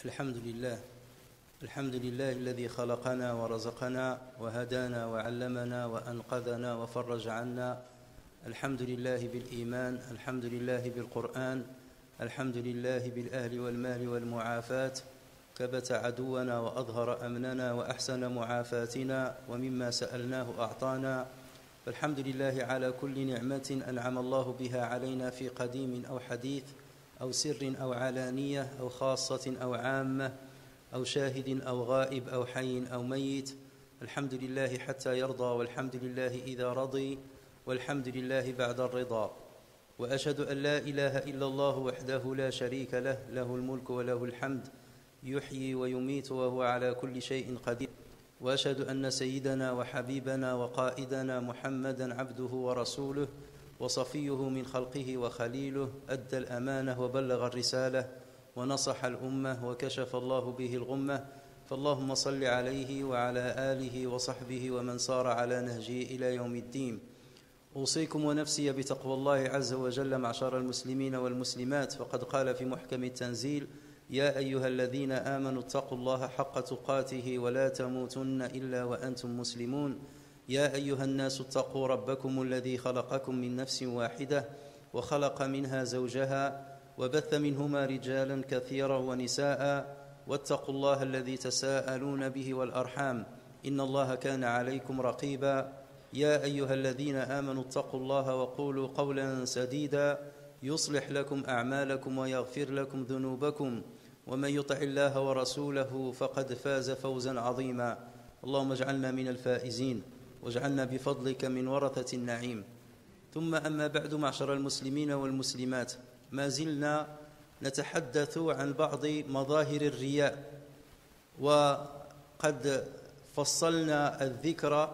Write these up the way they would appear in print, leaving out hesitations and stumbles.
الحمد لله. الحمد لله الذي خلقنا ورزقنا وهدانا وعلمنا وأنقذنا وفرج عنا. الحمد لله بالإيمان، الحمد لله بالقرآن، الحمد لله بالأهل والمال والمعافاة. كبت عدونا وأظهر أمننا وأحسن معافاتنا، ومما سألناه أعطانا. فالحمد لله على كل نعمة أنعم الله بها علينا في قديم أو حديث، أو سر أو علانية، أو خاصة أو عامة، أو شاهد أو غائب، أو حي أو ميت. الحمد لله حتى يرضى، والحمد لله إذا رضي، والحمد لله بعد الرضا. وأشهد أن لا إله إلا الله وحده لا شريك له، له الملك وله الحمد، يحيي ويميت وهو على كل شيء قدير. وأشهد أن سيدنا وحبيبنا وقائدنا محمدًا عبده ورسوله وصفيه من خلقه وخليله، أدى الأمانة وبلغ الرسالة ونصح الأمة وكشف الله به الغمة. فاللهم صل عليه وعلى آله وصحبه ومن صار على نهجه إلى يوم الدين. أوصيكم ونفسي بتقوى الله عز وجل معشر المسلمين والمسلمات، فقد قال في محكم التنزيل: يا أيها الذين آمنوا اتقوا الله حق تقاته ولا تموتن إلا وأنتم مسلمون. يا أيها الناس اتقوا ربكم الذي خلقكم من نفس واحدة وخلق منها زوجها وبث منهما رجالا كثيرا ونساء، واتقوا الله الذي تساءلون به والأرحام، إن الله كان عليكم رقيبا. يا أيها الذين آمنوا اتقوا الله وقولوا قولا سديدا يصلح لكم أعمالكم ويغفر لكم ذنوبكم، ومن يطع الله ورسوله فقد فاز فوزا عظيما. اللهم اجعلنا من الفائزين، واجعلنا بفضلك من ورثة النعيم. ثم أما بعد، معشر المسلمين والمسلمات، ما زلنا نتحدث عن بعض مظاهر الرياء، وقد فصلنا الذكر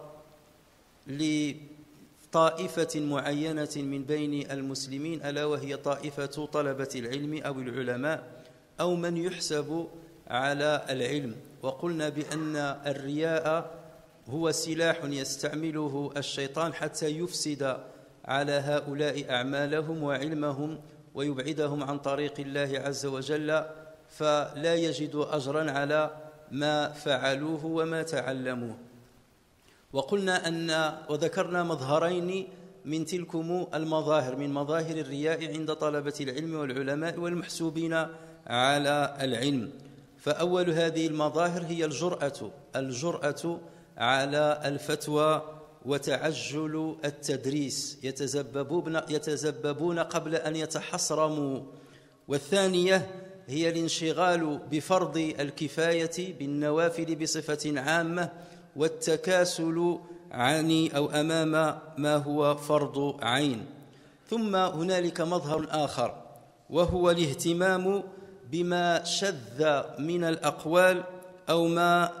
لطائفة معينة من بين المسلمين، ألا وهي طائفة طلبة العلم أو العلماء أو من يحسب على العلم. وقلنا بأن الرياء هو سلاح يستعمله الشيطان حتى يفسد على هؤلاء أعمالهم وعلمهم ويبعدهم عن طريق الله عز وجل، فلا يجدوا أجرا على ما فعلوه وما تعلموه. وقلنا وذكرنا مظهرين من تلكم المظاهر، من مظاهر الرياء عند طلبة العلم والعلماء والمحسوبين على العلم. فأول هذه المظاهر هي الجرأة على الفتوى وتعجل التدريس، يتزببون قبل أن يتحصرموا. والثانية هي الانشغال بفرض الكفاية بالنوافل بصفة عامة، والتكاسل عن أو أمام ما هو فرض عين. ثم هنالك مظهر آخر، وهو الاهتمام بما شذ من الأقوال أو ما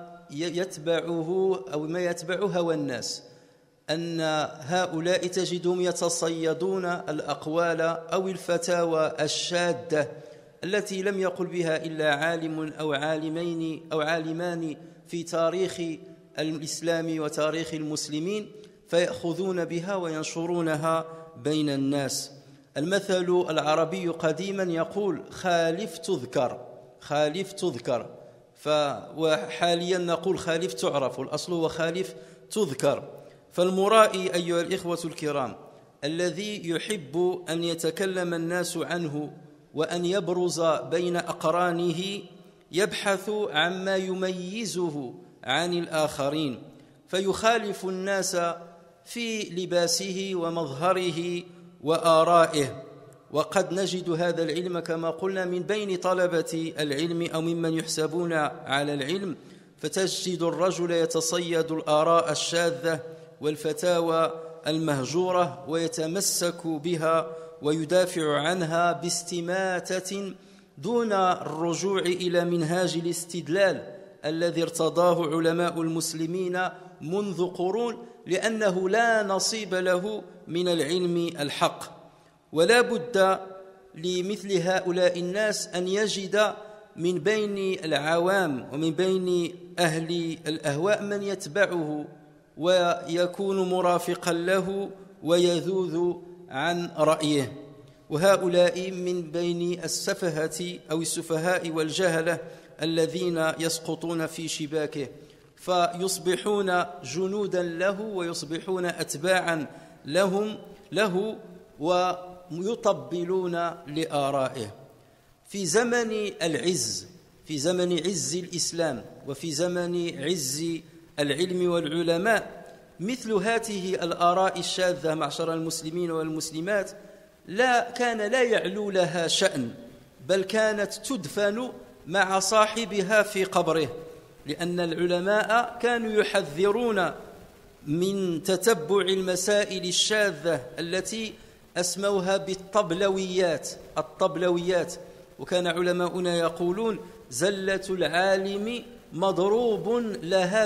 يتبع هوى الناس، أن هؤلاء تجدهم يتصيدون الأقوال أو الفتاوى الشاذة التي لم يقل بها إلا عالم أو عالمين أو عالمان في تاريخ الإسلام وتاريخ المسلمين، فيأخذون بها وينشرونها بين الناس. المثل العربي قديما يقول: خالف تذكر، وحاليا نقول خالف تعرف، والأصل هو خالف تذكر. فالمرائي أيها الإخوة الكرام الذي يحب أن يتكلم الناس عنه وأن يبرز بين أقرانه يبحث عما يميزه عن الآخرين، فيخالف الناس في لباسه ومظهره وآرائه. وقد نجد هذا العلم كما قلنا من بين طلبة العلم أو ممن يحسبون على العلم، فتجد الرجل يتصيد الآراء الشاذة والفتاوى المهجورة ويتمسك بها ويدافع عنها باستماتة دون الرجوع إلى منهاج الاستدلال الذي ارتضاه علماء المسلمين منذ قرون، لأنه لا نصيب له من العلم الحق. ولا بد لمثل هؤلاء الناس أن يجد من بين العوام ومن بين أهل الأهواء من يتبعه ويكون مرافقا له ويذوذ عن رأيه. وهؤلاء من بين السفهاء والجهلة الذين يسقطون في شباكه فيصبحون جنودا له ويصبحون أتباعا له ويطبلون لآرائه. في زمن العز، في زمن عز الإسلام وفي زمن عز العلم والعلماء، مثل هذه الآراء الشاذة معشر المسلمين والمسلمات كان لا يعلو لها شأن، بل كانت تدفن مع صاحبها في قبره، لأن العلماء كانوا يحذرون من تتبع المسائل الشاذة التي أسموها الطبلويات. وكان علماؤنا يقولون زلة العالم مضروب لها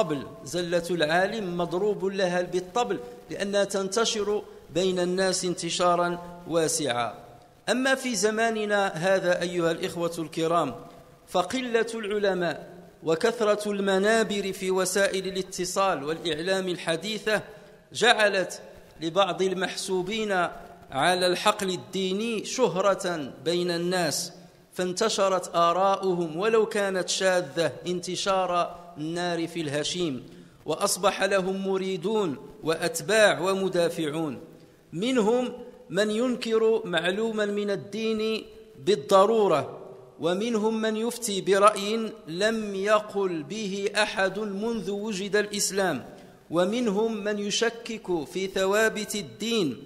بالطبل، لأنها تنتشر بين الناس انتشارا واسعا. أما في زماننا هذا أيها الإخوة الكرام، فقلة العلماء وكثرة المنابر في وسائل الاتصال والإعلام الحديثة جعلت لبعض المحسوبين على الحقل الديني شهرة بين الناس، فانتشرت آراؤهم ولو كانت شاذة انتشار النار في الهشيم، وأصبح لهم مريدون وأتباع ومدافعون. منهم من ينكر معلوما من الدين بالضرورة، ومنهم من يفتي برأي لم يقل به أحد منذ وجد الإسلام، ومنهم من يشكك في ثوابت الدين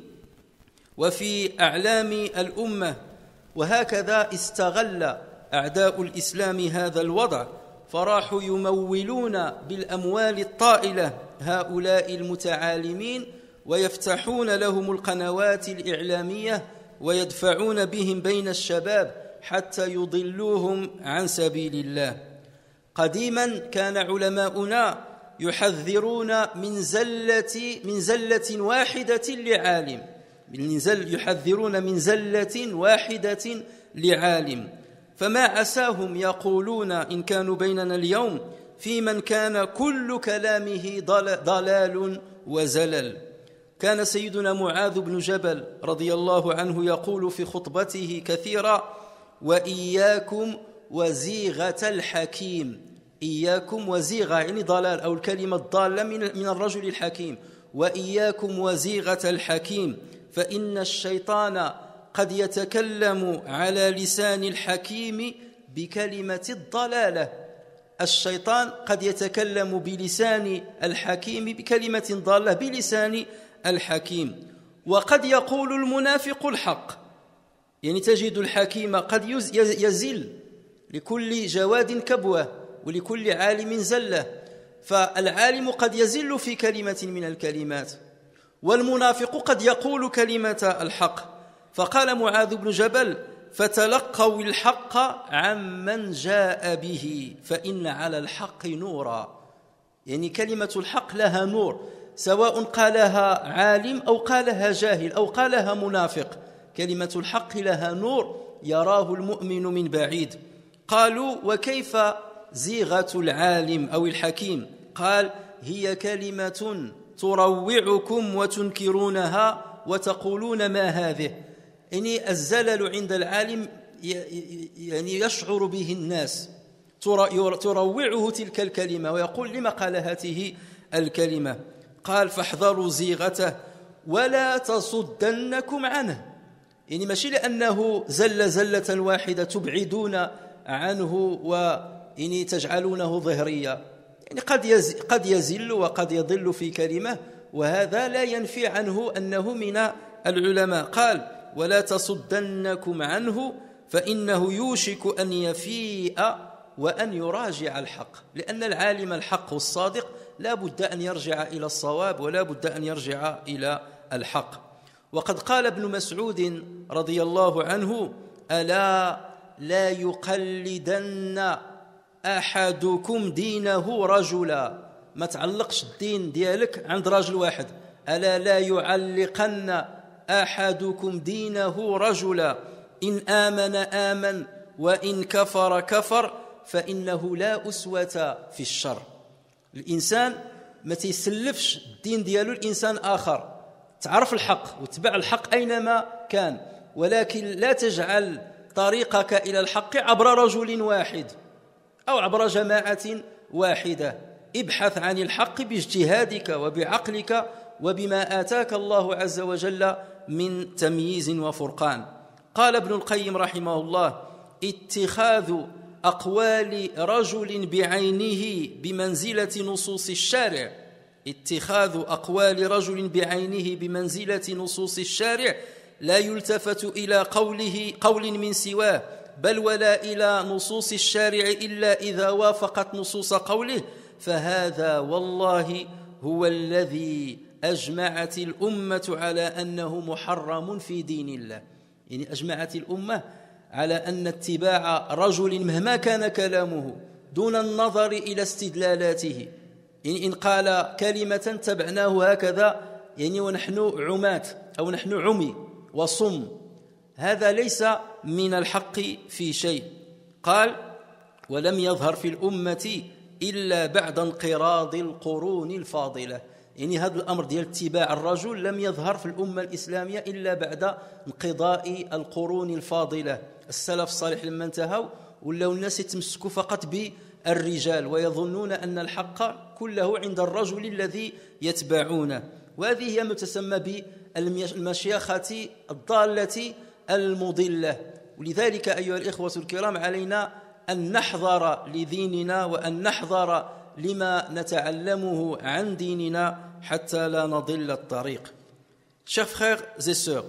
وفي أعلام الأمة. وهكذا استغل أعداء الإسلام هذا الوضع، فراحوا يمولون بالأموال الطائلة هؤلاء المتعالمين، ويفتحون لهم القنوات الإعلامية ويدفعون بهم بين الشباب حتى يضلوهم عن سبيل الله. قديما كان علماؤنا يحذرون من زلة واحدة لعالم، يحذرون من زلة واحدة لعالم، فما عساهم يقولون إن كانوا بيننا اليوم في من كان كل كلامه ضلال وزلل. كان سيدنا معاذ بن جبل رضي الله عنه يقول في خطبته كثيرا: وإياكم وزيغة الحكيم. إياكم وزيغة يعني ضلال، أو الكلمة الضالة من الرجل الحكيم. وإياكم وزيغة الحكيم، فإن الشيطان قد يتكلم على لسان الحكيم بكلمة الضلالة. الشيطان قد يتكلم بلسان الحكيم بكلمة ضالة بلسان الحكيم. وقد يقول المنافق الحق، يعني تجد الحكيم قد يزل، لكل جواد كبوة ولكل عالم زلة، فالعالم قد يزل في كلمة من الكلمات، والمنافق قد يقول كلمة الحق. فقال معاذ بن جبل: فتلقوا الحق عمن جاء به فإن على الحق نورا. يعني كلمة الحق لها نور، سواء قالها عالم أو قالها جاهل أو قالها منافق، كلمة الحق لها نور يراه المؤمن من بعيد. قالوا: وكيف زيغة العالم أو الحكيم؟ قال: هي كلمة تروعكم وتنكرونها وتقولون ما هذه. يعني الزلل عند العالم يعني يشعر به الناس، تروعه تلك الكلمة ويقول: لما قال هذه الكلمة؟ قال: فاحذروا زيغته ولا تصدنكم عنه. يعني ماشي لأنه زلة واحدة تبعدون عنه ويعني تجعلونه ظهريا، يعني قد يزل وقد يضل في كلمة، وهذا لا ينفي عنه أنه من العلماء. قال: ولا تصدنكم عنه فإنه يوشك أن يفيء وأن يراجع الحق، لأن العالم الحق الصادق لا بد أن يرجع إلى الصواب ولا بد أن يرجع إلى الحق. وقد قال ابن مسعود رضي الله عنه: ألا لا يقلدن أحدكم دينه رجلا. ما تعلقش الدين ديالك عند راجل واحد. ألا لا يعلقن أحدكم دينه رجلا، إن آمن آمن وإن كفر كفر، فإنه لا أسوة في الشر. الإنسان ما تيسلفش الدين ديالو الإنسان آخر، تعرف الحق وتبع الحق أينما كان، ولكن لا تجعل طريقك إلى الحق عبر رجل واحد. أو عبر جماعة واحدة. ابحث عن الحق باجتهادك وبعقلك وبما آتاك الله عز وجل من تمييز وفرقان. قال ابن القيم رحمه الله: اتخاذ أقوال رجل بعينه بمنزلة نصوص الشارع، اتخاذ أقوال رجل بعينه بمنزلة نصوص الشارع لا يلتفت إلى قول من سواه، بل ولا إلى نصوص الشارع إلا إذا وافقت نصوص قوله، فهذا والله هو الذي أجمعت الأمة على أنه محرم في دين الله. يعني أجمعت الأمة على أن اتباع رجل مهما كان كلامه دون النظر إلى استدلالاته، يعني إن قال كلمة تبعناه هكذا يعني ونحن عماة أو نحن عمي وصم، هذا ليس من الحق في شيء. قال: ولم يظهر في الأمة إلا بعد انقراض القرون الفاضلة. يعني هذا الأمر ديال اتباع الرجل لم يظهر في الأمة الإسلامية إلا بعد انقضاء القرون الفاضلة. السلف الصالح لما انتهوا ولاو الناس يتمسكوا فقط بالرجال ويظنون أن الحق كله عند الرجل الذي يتبعونه، وهذه هي ما تسمى بالمشيخة الضالة المضلة. ولذلك أيها الإخوة الكرام علينا أن نحذر لديننا وأن نحذر لما نتعلمه عن ديننا حتى لا نضل الطريق. Chers frères et sœurs,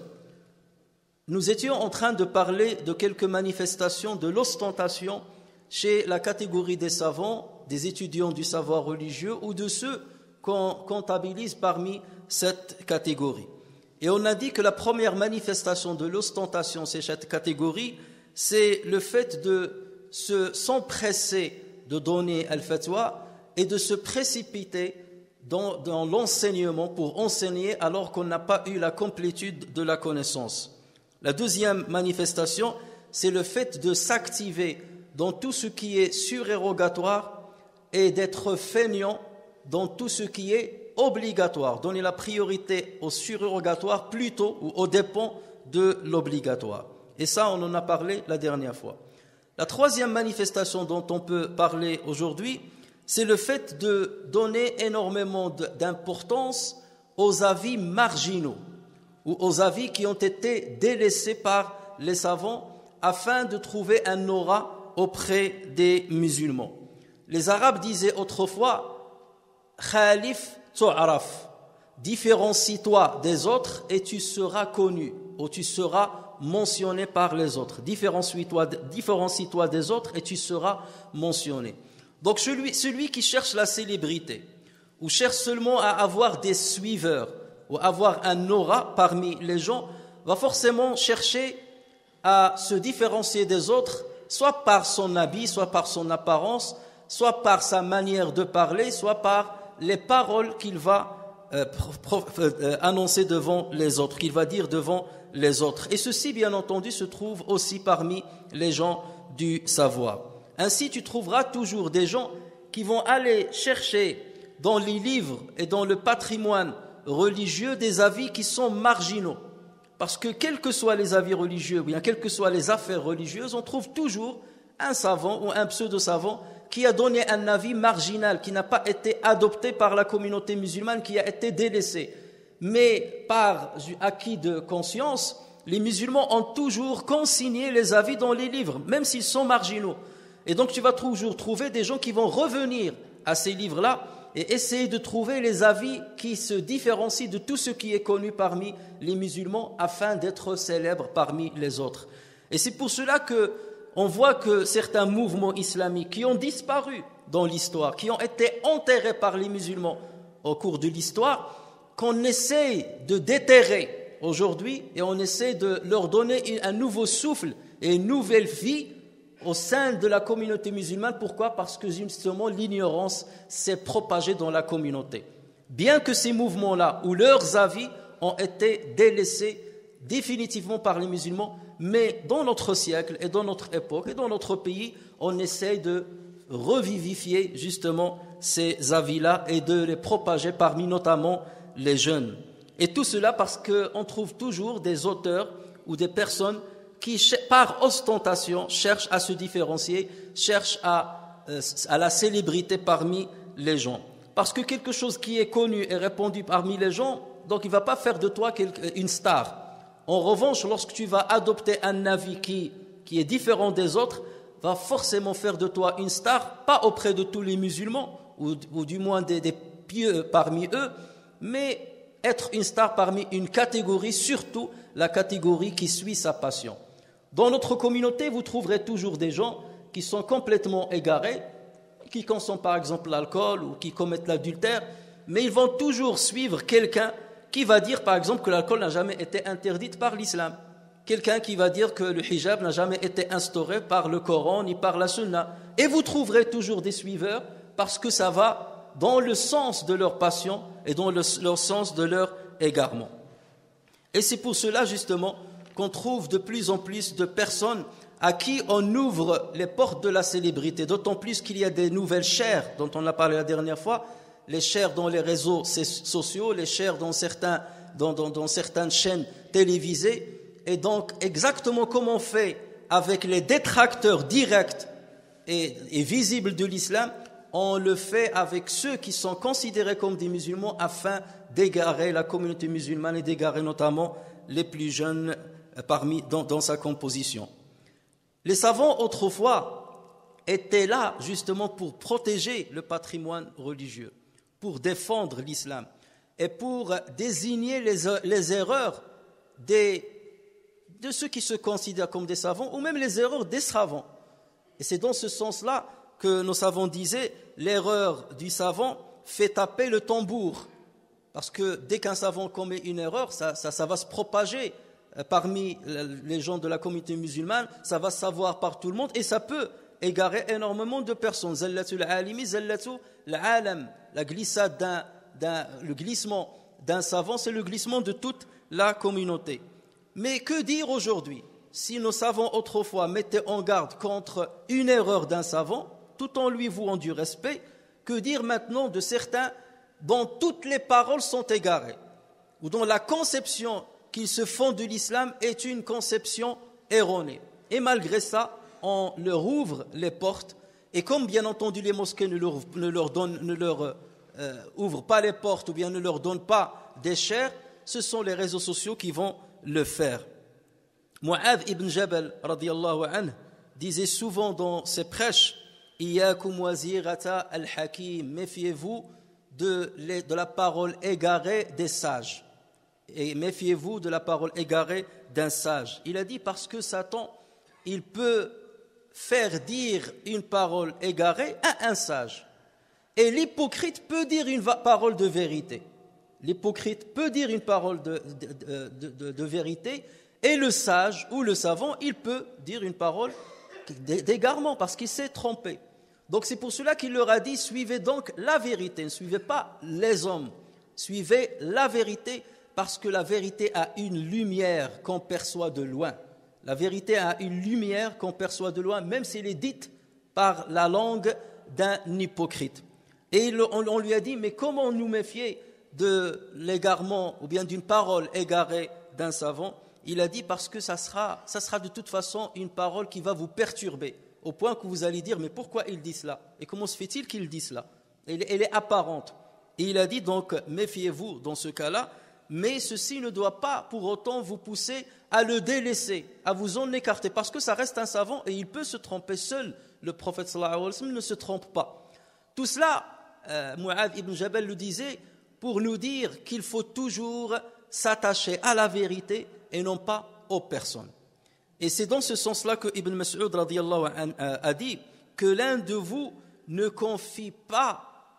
nous étions en train de parler de quelques manifestations de l'ostentation chez la catégorie des savants, des étudiants du savoir religieux ou de ceux qu'on comptabilise parmi cette catégorie. Et on a dit que la première manifestation de l'ostentation chez cette catégorie, c'est le fait de s'empresser de donner al-fatwa et de se précipiter dans l'enseignement pour enseigner alors qu'on n'a pas eu la complétude de la connaissance. La deuxième manifestation, c'est le fait de s'activer dans tout ce qui est surérogatoire et d'être feignant dans tout ce qui est obligatoire, donner la priorité au surérogatoire plutôt ou aux dépens de l'obligatoire. Et ça, on en a parlé la dernière fois. La troisième manifestation dont on peut parler aujourd'hui, c'est le fait de donner énormément d'importance aux avis marginaux ou aux avis qui ont été délaissés par les savants afin de trouver un aura auprès des musulmans. Les Arabes disaient autrefois « Khalif tu'araf » différencie-toi des autres et tu seras connu ou tu seras mentionné par les autres. Différencie-toi des autres et tu seras mentionné. Donc celui qui cherche la célébrité ou cherche seulement à avoir des suiveurs ou avoir un aura parmi les gens va forcément chercher à se différencier des autres, soit par son habit, soit par son apparence, soit par sa manière de parler, soit par les paroles qu'il va annoncer devant les autres, qu'il va dire devant les autres. Et ceci, bien entendu, se trouve aussi parmi les gens du savoir. Ainsi, tu trouveras toujours des gens qui vont aller chercher dans les livres et dans le patrimoine religieux des avis qui sont marginaux. Parce que quels que soient les avis religieux, ou bien quelles que soient les affaires religieuses, on trouve toujours un savant ou un pseudo-savant qui a donné un avis marginal, qui n'a pas été adopté par la communauté musulmane, qui a été délaissé. Mais par acquis de conscience, les musulmans ont toujours consigné les avis dans les livres, même s'ils sont marginaux. Et donc tu vas toujours trouver des gens qui vont revenir à ces livres-là et essayer de trouver les avis qui se différencient de tout ce qui est connu parmi les musulmans afin d'être célèbres parmi les autres. Et c'est pour cela qu'on voit que certains mouvements islamiques qui ont disparu dans l'histoire, qui ont été enterrés par les musulmans au cours de l'histoire, qu'on essaye de déterrer aujourd'hui et on essaie de leur donner un nouveau souffle et une nouvelle vie au sein de la communauté musulmane. Pourquoi ? Parce que justement l'ignorance s'est propagée dans la communauté. Bien que ces mouvements-là ou leurs avis ont été délaissés définitivement par les musulmans, mais dans notre siècle et dans notre époque et dans notre pays, on essaie de revivifier justement ces avis-là et de les propager parmi notamment les jeunes. Et tout cela parce qu'on trouve toujours des auteurs ou des personnes qui, par ostentation, cherchent à se différencier, cherchent à à la célébrité parmi les gens. Parce que quelque chose qui est connu et répandu parmi les gens, donc il ne va pas faire de toi une star. En revanche, lorsque tu vas adopter un avis qui est différent des autres, va forcément faire de toi une star, pas auprès de tous les musulmans, ou du moins des pieux parmi eux, mais être une star parmi une catégorie, surtout la catégorie qui suit sa passion. Dans notre communauté, vous trouverez toujours des gens qui sont complètement égarés, qui consomment par exemple l'alcool ou qui commettent l'adultère, mais ils vont toujours suivre quelqu'un qui va dire par exemple que l'alcool n'a jamais été interdit par l'islam, quelqu'un qui va dire que le hijab n'a jamais été instauré par le Coran ni par la Sunna. Et vous trouverez toujours des suiveurs parce que ça va dans le sens de leur passion et dans le sens de leur égarement. Et c'est pour cela justement qu'on trouve de plus en plus de personnes à qui on ouvre les portes de la célébrité, d'autant plus qu'il y a des nouvelles chaires dont on a parlé la dernière fois, les chaires dans les réseaux sociaux, les chaires dans certaines chaînes télévisées. Et donc, exactement comme on fait avec les détracteurs directs et visibles de l'islam, on le fait avec ceux qui sont considérés comme des musulmans afin d'égarer la communauté musulmane et d'égarer notamment les plus jeunes dans sa composition. Les savants autrefois étaient là justement pour protéger le patrimoine religieux, pour défendre l'islam et pour désigner les erreurs de ceux qui se considèrent comme des savants ou même les erreurs des savants. Et c'est dans ce sens-là que nos savants disaient l'erreur du savant fait taper le tambour. Parce que dès qu'un savant commet une erreur, ça va se propager parmi les gens de la communauté musulmane, ça va se savoir par tout le monde et ça peut égarer énormément de personnes. Zallatul alimi, zallatul alam. La glissade le glissement d'un savant, c'est le glissement de toute la communauté. Mais que dire aujourd'hui? Si nos savants autrefois mettaient en garde contre une erreur d'un savant, tout en lui vouant du respect, que dire maintenant de certains dont toutes les paroles sont égarées, ou dont la conception qu'ils se font de l'islam est une conception erronée. Et malgré ça, on leur ouvre les portes, et comme bien entendu les mosquées ne leur ouvrent pas les portes, ou bien ne leur donnent pas des chairs, ce sont les réseaux sociaux qui vont le faire. Mu'adh ibn Jabal radiyallahu anhu disait souvent dans ses prêches Iyyakum wazirata al-hakim, méfiez-vous de la parole égarée des sages et méfiez-vous de la parole égarée d'un sage. Il a dit parce que Satan il peut faire dire une parole égarée à un sage et l'hypocrite peut dire une parole de vérité. L'hypocrite peut dire une parole de vérité et le sage ou le savant, il peut dire une parole d'égarement parce qu'il s'est trompé. Donc c'est pour cela qu'il leur a dit, suivez donc la vérité, ne suivez pas les hommes, suivez la vérité parce que la vérité a une lumière qu'on perçoit de loin. La vérité a une lumière qu'on perçoit de loin, même si elle est dite par la langue d'un hypocrite. Et on lui a dit, mais comment nous méfier de l'égarement ou bien d'une parole égarée d'un savant? Il a dit parce que ça sera de toute façon une parole qui va vous perturber au point que vous allez dire mais pourquoi il dit cela et comment se fait-il qu'il dit cela? Elle est apparente. Et il a dit donc méfiez-vous dans ce cas-là, mais ceci ne doit pas pour autant vous pousser à le délaisser, à vous en écarter parce que ça reste un savant et il peut se tromper seul. Le prophète sallallahu alayhi wa sallam ne se trompe pas. Tout cela, Mu'adh ibn Jabal le disait pour nous dire qu'il faut toujours s'attacher à la vérité et non pas aux personnes. Et c'est dans ce sens-là que Ibn Mas'ud radiyallahu anhu a dit que l'un de vous ne confie pas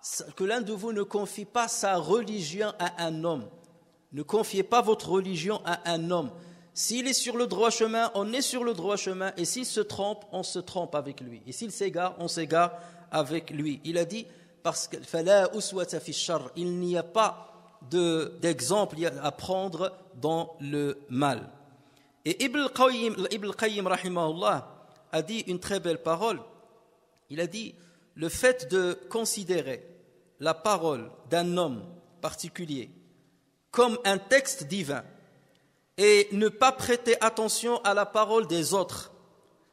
sa religion à un homme. Ne confiez pas votre religion à un homme. S'il est sur le droit chemin, on est sur le droit chemin, et s'il se trompe, on se trompe avec lui. Et s'il s'égare, on s'égare avec lui. Il a dit parce que fala uswata fi sharr, il n'y a pas d'exemple à prendre dans le mal. Et Ibn Qayyim rahimahullah a dit une très belle parole. Il a dit le fait de considérer la parole d'un homme particulier comme un texte divin et ne pas prêter attention à la parole des autres,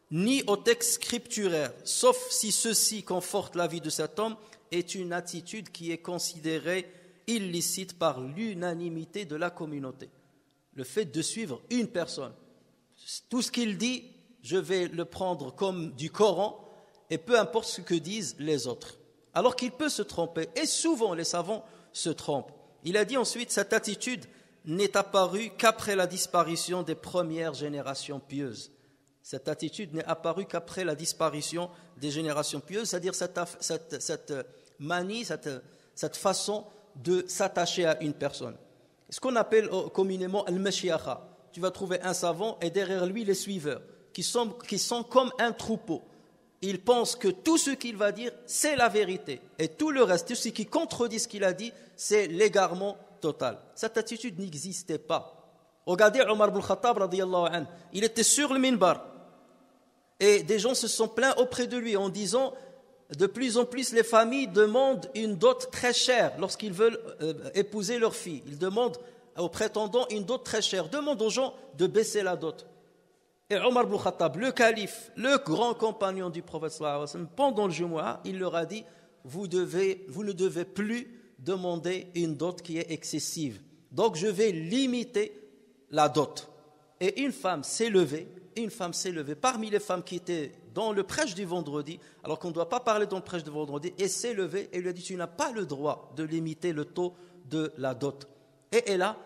ni au texte scripturaire, sauf si ceci conforte l'avis de cet homme, est une attitude qui est considérée illicite par l'unanimité de la communauté. Le fait de suivre une personne, tout ce qu'il dit, je vais le prendre comme du Coran, et peu importe ce que disent les autres. Alors qu'il peut se tromper, et souvent les savants se trompent. Il a dit ensuite, cette attitude n'est apparue qu'après la disparition des premières générations pieuses. Cette attitude n'est apparue qu'après la disparition des générations pieuses, c'est-à-dire cette manie, cette façon de s'attacher à une personne. Ce qu'on appelle communément al-mashiakha. Tu vas trouver un savant et derrière lui les suiveurs, qui sont comme un troupeau. Ils pensent que tout ce qu'il va dire, c'est la vérité. Et tout le reste, tout ce qui contredit ce qu'il a dit, c'est l'égarement total. Cette attitude n'existait pas. Regardez Omar ibn Khattab, radiyallahu anhu. Il était sur le minbar. Et des gens se sont plaints auprès de lui en disant, de plus en plus les familles demandent une dot très chère lorsqu'ils veulent épouser leur fille. Ils demandent aux prétendants une dot très chère. Demandent aux gens de baisser la dot. Et Omar ibn Khattab, le calife, le grand compagnon du prophète sallallahu alayhi wa sallam, pendant le Jumu'ah, il leur a dit, vous ne devez plus demander une dot qui est excessive. Donc je vais limiter la dot. Et une femme s'est levée, parmi les femmes qui étaient dans le prêche du vendredi, alors qu'on ne doit pas parler dans le prêche du vendredi, et s'est levée et lui a dit, tu n'as pas le droit de limiter le taux de la dot. Et elle a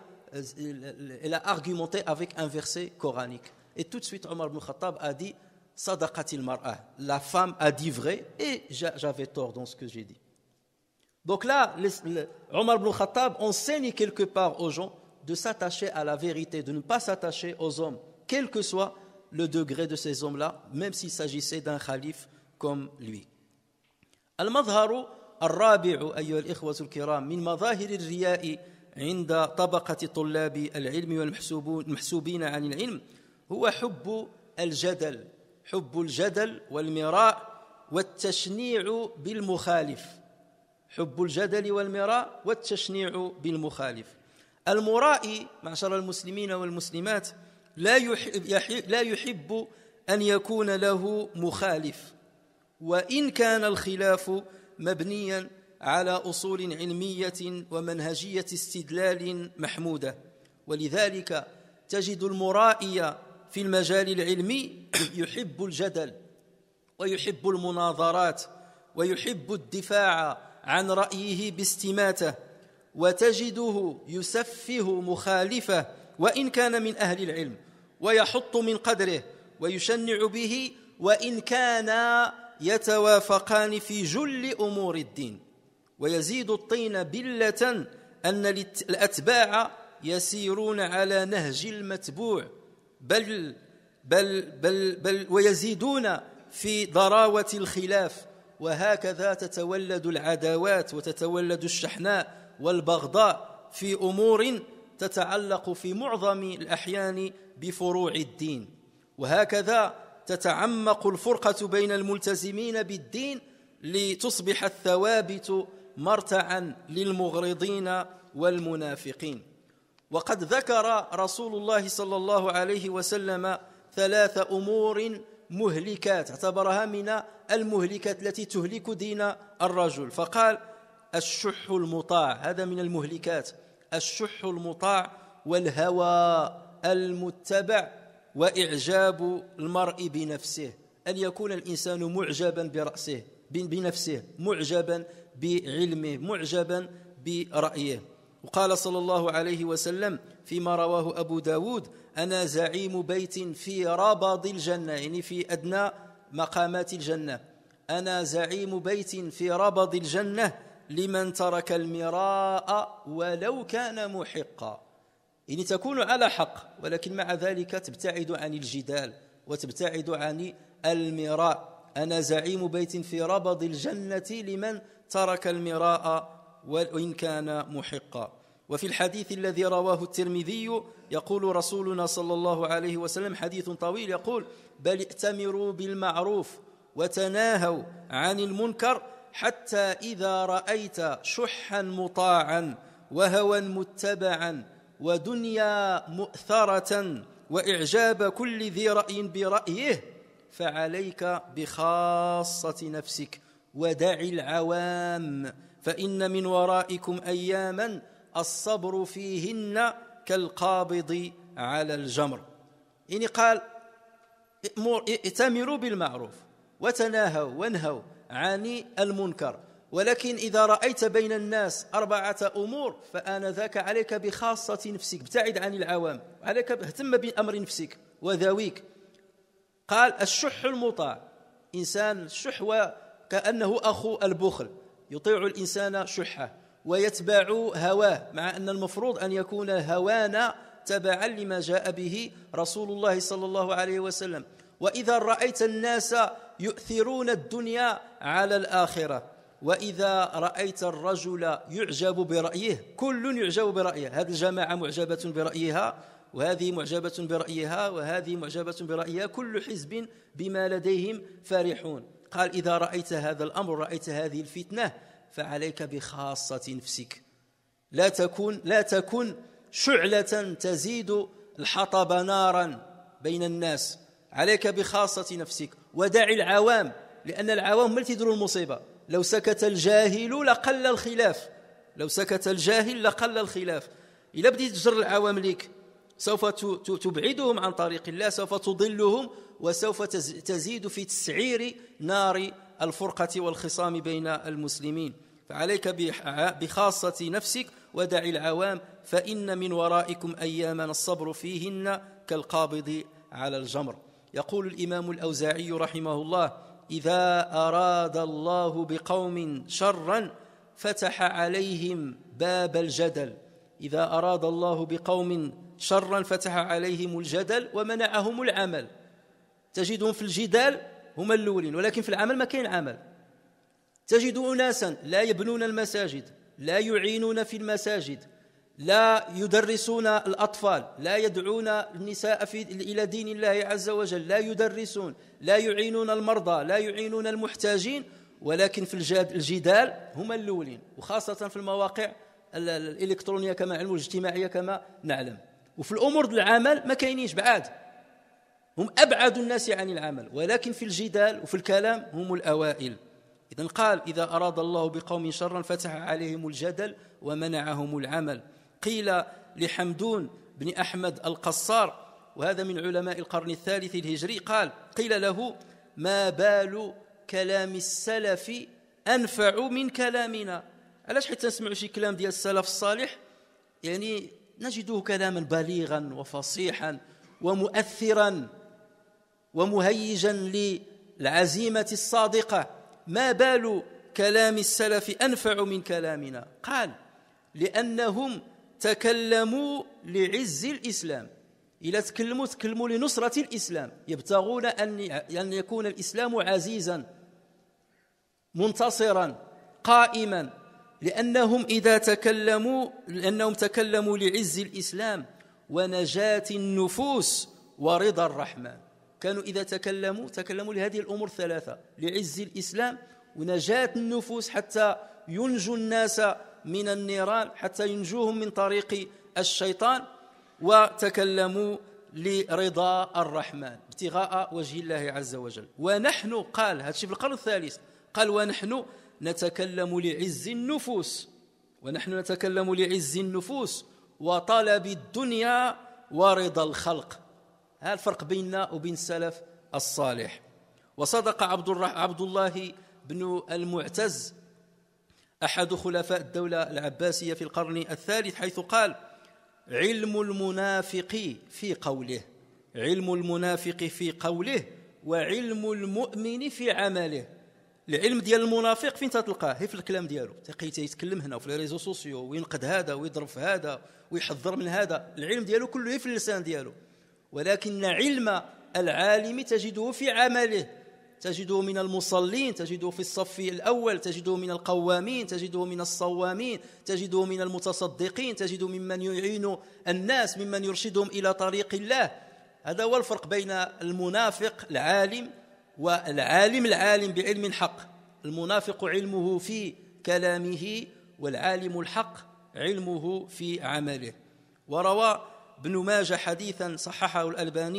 argumenté avec un verset coranique. Et tout de suite, Omar ibn Khattab a dit, sadaqatil mar'a, la femme a dit vrai, et j'avais tort dans ce que j'ai dit. Donc là, Omar ibn Khattab enseigne quelque part aux gens de s'attacher à la vérité, de ne pas s'attacher aux hommes, quel que soit le degré de ces hommes-là, même s'il s'agissait d'un khalife comme lui. Al-Madharu al-Rabi'u, ayyuha al-ikhwatu al-kiram, min madhahir al-riya'i عند طبقة طلاب العلم والمحسوبين عن العلم هو حب الجدل والمراء والتشنيع بالمخالف. حب الجدل والمراء والتشنيع بالمخالف. المرائي معشر المسلمين والمسلمات لا يحب أن يكون له مخالف، وإن كان الخلاف مبنيا على أصول علمية ومنهجية استدلال محمودة. ولذلك تجد المرائي في المجال العلمي يحب الجدل ويحب المناظرات ويحب الدفاع عن رأيه باستماتة، وتجده يسفه مخالفه وإن كان من أهل العلم ويحط من قدره ويشنع به وإن كان يتوافقان في جل أمور الدين. ويزيد الطين بلة أن الأتباع يسيرون على نهج المتبوع بل ويزيدون في ضراوة الخلاف، وهكذا تتولد العداوات وتتولد الشحناء والبغضاء في أمور تتعلق في معظم الأحيان بفروع الدين. وهكذا تتعمق الفرقة بين الملتزمين بالدين لتصبح الثوابت مرتعا للمغرضين والمنافقين. وقد ذكر رسول الله صلى الله عليه وسلم 3 أمور مهلكات، اعتبرها من المهلكات التي تهلك دين الرجل، فقال الشح المطاع، هذا من المهلكات، الشح المطاع والهوى المتبع وإعجاب المرء بنفسه، أن يكون الإنسان معجبا بنفسه، معجبا بعلمه، معجبا برأيه. وقال صلى الله عليه وسلم فيما رواه أبو داود: أنا زعيم بيت في ربض الجنة، يعني في أدنى مقامات الجنة، أنا زعيم بيت في ربض الجنة لمن ترك المراء ولو كان محقا. يعني تكون على حق ولكن مع ذلك تبتعد عن الجدال وتبتعد عن المراء. أنا زعيم بيت في ربض الجنة لمن ترك المراء وإن كان محقا. وفي الحديث الذي رواه الترمذي يقول رسولنا صلى الله عليه وسلم، حديث طويل، يقول: بل ائتمروا بالمعروف وتناهوا عن المنكر حتى إذا رأيت شحا مطاعا وهوى متبعا ودنيا مؤثرة وإعجاب كل ذي رأي برأيه فعليك بخاصة نفسك ودع العوام فإن من ورائكم أياما الصبر فيهن كالقابض على الجمر. يعني قال ائتمروا بالمعروف وتناهوا وانهوا عن المنكر، ولكن إذا رأيت بين الناس 4 أمور فآنذاك عليك بخاصة نفسك، ابتعد عن العوام، عليك اهتم بأمر نفسك وذويك. قال الشح المطاع، إنسان الشح وكأنه أخو البخل، يطيع الإنسان شحه ويتبع هواه، مع أن المفروض أن يكون هوانا تبعا لما جاء به رسول الله صلى الله عليه وسلم. وإذا رأيت الناس يؤثرون الدنيا على الآخرة، وإذا رأيت الرجل يعجب برأيه، كل يعجب برأيه، هذه الجماعة معجبة برأيها وهذه معجبة برأيها وهذه معجبة برأيها، كل حزب بما لديهم فرحون. قال إذا رأيت هذا الأمر، رأيت هذه الفتنة، فعليك بخاصة نفسك، لا تكن شعلة تزيد الحطب نارا بين الناس، عليك بخاصة نفسك ودع العوام، لأن العوام هم اللي تدروا المصيبة. لو سكت الجاهل لقل الخلاف، لو سكت الجاهل لقل الخلاف. إذا بديت تجر العوام لك سوف تبعدهم عن طريق الله، سوف تضلهم، وسوف تزيد في تسعير نار الفرقة والخصام بين المسلمين. فعليك بخاصة نفسك ودع العوام فإن من ورائكم أياما الصبر فيهن كالقابض على الجمر. يقول الإمام الأوزاعي رحمه الله إذا أراد الله بقوم شرا فتح عليهم باب الجدل، إذا أراد الله بقوم شرا فتح عليهم الجدل ومنعهم العمل. تجدهم في الجدال هم الأولين، ولكن في العمل ما كاين عمل. تجد أناسا لا يبنون المساجد، لا يعينون في المساجد، لا يدرسون الأطفال، لا يدعون النساء إلى دين الله عز وجل، لا يدرسون، لا يعينون المرضى، لا يعينون المحتاجين، ولكن في الجدال هم الأولين، وخاصة في المواقع الإلكترونية كما علم الاجتماعية كما نعلم. وفي الأمور العمل ما كاينينش، بعاد، هم أبعد الناس عن العمل، ولكن في الجدال وفي الكلام هم الأوائل. إذن قال إذا أراد الله بقوم شرا فتح عليهم الجدل ومنعهم العمل. قيل لحمدون بن أحمد القصار، وهذا من علماء القرن الثالث الهجري، قيل له ما بال كلام السلف أنفع من كلامنا. علاش؟ حيت نسمعوا شي كلام ديال السلف الصالح يعني نجده كلاما بليغا وفصيحا ومؤثرا ومهيجا للعزيمة الصادقة. ما بال كلام السلف أنفع من كلامنا؟ قال لأنهم تكلموا لعز الإسلام. إذا تكلموا لنصرة الإسلام، يبتغون أن يكون الإسلام عزيزا منتصرا قائما، لأنهم تكلموا لعز الإسلام ونجاة النفوس ورضا الرحمن. كانوا إذا تكلموا لهذه الأمور الثلاثة، لعز الإسلام ونجاة النفوس حتى ينجوا الناس من النيران، حتى ينجوهم من طريق الشيطان، وتكلموا لرضا الرحمن ابتغاء وجه الله عز وجل. ونحن، قال هذا الشيء في القرن الثالث، قال ونحن نتكلم لعز النفوس، ونحن نتكلم لعز النفوس وطلب الدنيا ورضا الخلق. هذا الفرق بيننا وبين السلف الصالح. وصدق عبد الله بن المعتز أحد خلفاء الدولة العباسية في القرن الثالث، حيث قال علم المنافق في قوله، علم المنافق في قوله وعلم المؤمن في عمله. العلم ديال المنافق فين تلقاه؟ هي في الكلام ديالو، يتكلم هنا وفي الريزو سوسيو وينقد هذا ويضرب في هذا ويحذر من هذا، العلم ديالو كله في اللسان ديالو. ولكن علم العالم تجده في عمله، تجده من المصلين، تجده في الصف الأول، تجده من القوامين، تجده من الصوامين، تجده من المتصدقين، تجده ممن يعين الناس، ممن يرشدهم إلى طريق الله. هذا هو الفرق بين المنافق العالم والعالم العالم بعلم حق. المنافق علمه في كلامه، والعالم الحق علمه في عمله. وروى ابن ماجه حديثا صححه الألباني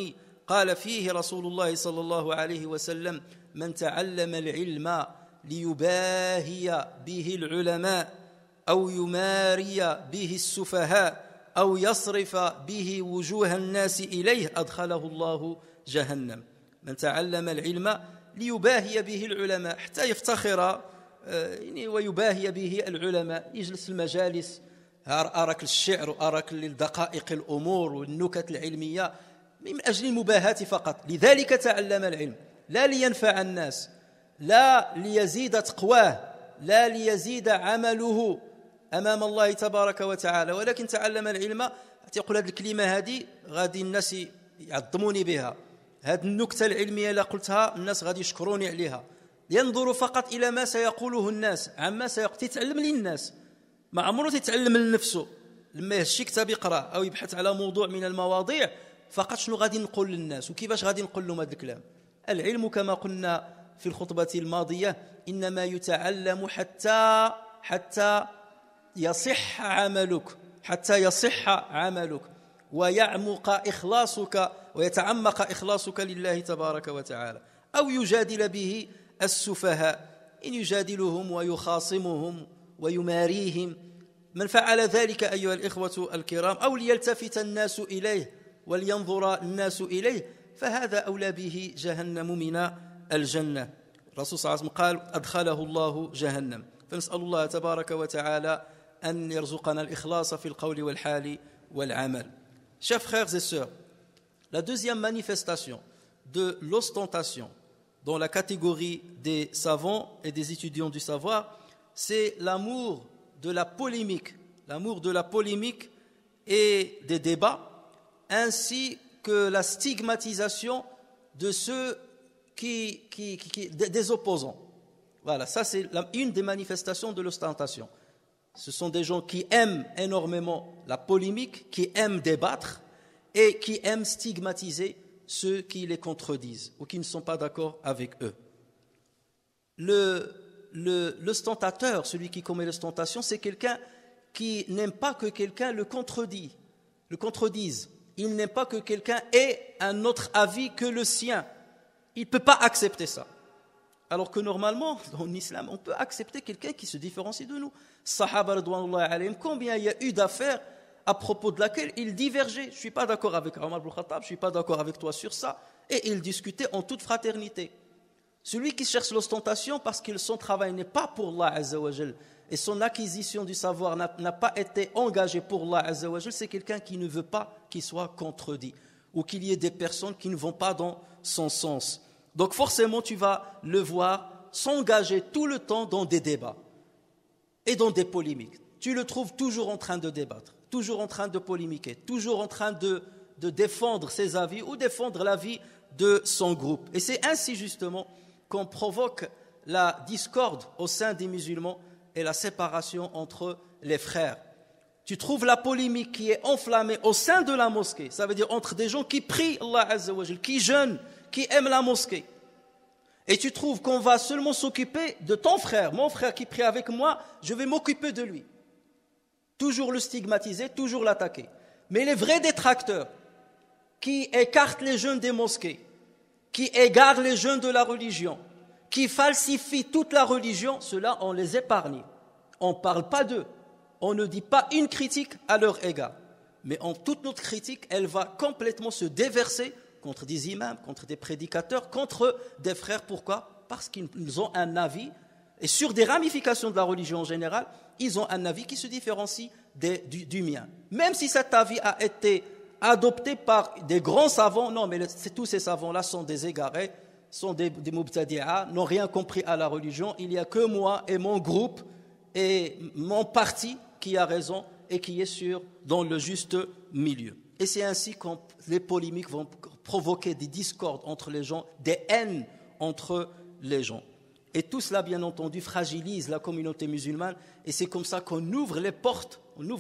قال فيه رسول الله صلى الله عليه وسلم من تعلم العلم ليباهي به العلماء أو يماري به السفهاء أو يصرف به وجوه الناس إليه أدخله الله جهنم. من تعلم العلم ليباهي به العلماء، حتى يفتخر ويباهي به العلماء، يجلس المجالس أراك الشعر وأراك لدقائق الأمور والنكت العلمية من أجل المباهاة فقط. لذلك تعلم العلم، لا لينفع الناس، لا ليزيد تقواه، لا ليزيد عمله أمام الله تبارك وتعالى، ولكن تعلم العلم. تقول هذه الكلمة هذه غادي الناس يعظموني بها، هذه النكتة العلمية اللي قلتها الناس غادي يشكروني عليها. ينظر فقط إلى ما سيقوله الناس، عما تتعلم للناس، ما عمره تتعلم لنفسه. لما يهشي كتاب يقرأ أو يبحث على موضوع من المواضيع فقط شنو غادي نقول للناس وكيفاش غادي نقول لهم هذا الكلام. العلم كما قلنا في الخطبة الماضية إنما يتعلم حتى يصح عملك، حتى يصح عملك ويعمق إخلاصك ويتعمق إخلاصك لله تبارك وتعالى. أو يجادل به السفهاء، إن يجادلهم ويخاصمهم ويماريهم. من فعل ذلك أيها الإخوة الكرام أو ليلتفت الناس إليه ولينظر الناس إليه فهذا أولى به جهنم من الجنة. الرسول صلى الله عليه وسلم قال أدخله الله جهنم. فنسأل الله تبارك وتعالى أن يرزقنا الإخلاص في القول والحال والعمل. Chers frères et sœurs, la deuxième manifestation de l'ostentation dans la catégorie des savants et des étudiants du savoir, c'est l'amour de la polémique et des débats, ainsi que la stigmatisation de ceux des opposants. Voilà, ça c'est une des manifestations de l'ostentation. Ce sont des gens qui aiment énormément la polémique, qui aiment débattre et qui aiment stigmatiser ceux qui les contredisent ou qui ne sont pas d'accord avec eux. L'ostentateur, celui qui commet l'ostentation, c'est quelqu'un qui n'aime pas que quelqu'un le contredise. Il n'aime pas que quelqu'un ait un autre avis que le sien. Il ne peut pas accepter ça. Alors que normalement, dans l'islam, on peut accepter quelqu'un qui se différencie de nous. Sahaba radouanullahi alayhim, combien il y a eu d'affaires à propos de laquelle ils divergeaient. Je ne suis pas d'accord avec Omar ibn Khattab, je ne suis pas d'accord avec toi sur ça. Et ils discutaient en toute fraternité. Celui qui cherche l'ostentation parce que son travail n'est pas pour Allah Azza wa Jal et son acquisition du savoir n'a pas été engagée pour Allah Azza wa Jal, c'est quelqu'un qui ne veut pas qu'il soit contredit ou qu'il y ait des personnes qui ne vont pas dans son sens. Donc forcément tu vas le voir s'engager tout le temps dans des débats et dans des polémiques. Tu le trouves toujours en train de débattre, toujours en train de polémiquer, toujours en train de défendre ses avis ou défendre l'avis de son groupe. Et c'est ainsi justement qu'on provoque la discorde au sein des musulmans et la séparation entre les frères. Tu trouves la polémique qui est enflammée au sein de la mosquée, ça veut dire entre des gens qui prient Allah Azza wa Jal, qui jeûnent, qui aiment la mosquée. Et tu trouves qu'on va seulement s'occuper de ton frère, mon frère qui prie avec moi, je vais m'occuper de lui. Toujours le stigmatiser, toujours l'attaquer. Mais les vrais détracteurs qui écartent les jeunes des mosquées, qui égarent les jeunes de la religion, qui falsifient toute la religion, ceux-là, on les épargne. On ne parle pas d'eux. On ne dit pas une critique à leur égard. Mais toute notre critique, elle va complètement se déverser contre des imams, contre des prédicateurs, contre des frères. Pourquoi ? Parce qu'ils ont un avis, et sur des ramifications de la religion en général, ils ont un avis qui se différencie du mien. Même si cet avis a été adopté par des grands savants, non, mais tous ces savants-là sont des égarés, sont des mubtadi'a, n'ont rien compris à la religion. Il n'y a que moi et mon groupe et mon parti qui a raison et qui est dans le juste milieu. Et c'est ainsi que les polémiques vont provoquer des discordes entre les gens, des haines entre les gens. Et tout cela, bien entendu, fragilise la communauté musulmane. Et c'est comme ça qu'on ouvre les portes